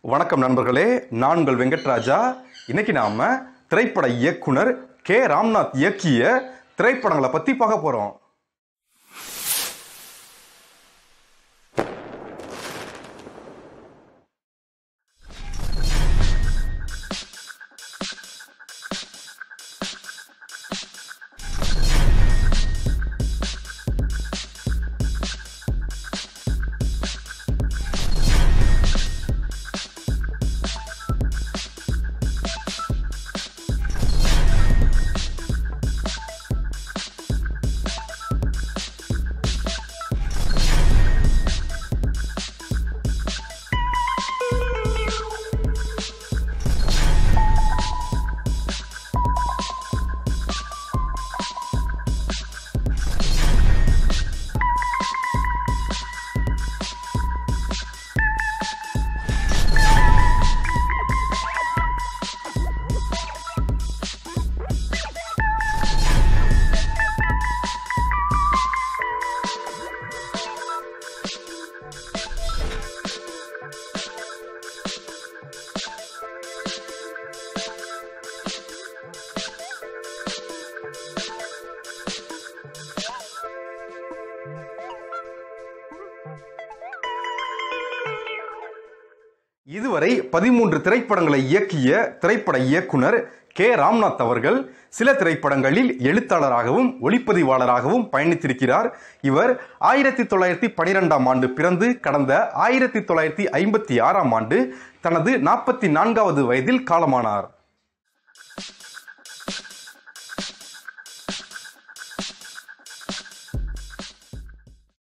வணக்கம் நண்பர்களே, நான் உங்கள் வெங்கட்ராஜா. இன்னைக்கு நாம திரைப்பட இயக்குனர் கே ராம்நாத் இயக்கிய திரைப்படங்களை பத்தி பார்க்க போறோம். இதுவரை 13 திரைப்படங்களை இயக்கிய திரைப்பட இயக்குனர் கே ராம்நாத் அவர்கள் சில திரைப்படங்களில் எழுத்தாளராகவும் ஒளிப்பதிவாளராகவும் பயணித்திருக்கிறார். இவர் 1912ஆம் ஆண்டு பிறந்து கடந்த 1956ஆம் ஆண்டு தனது 44வது வயதில் காலமானார்.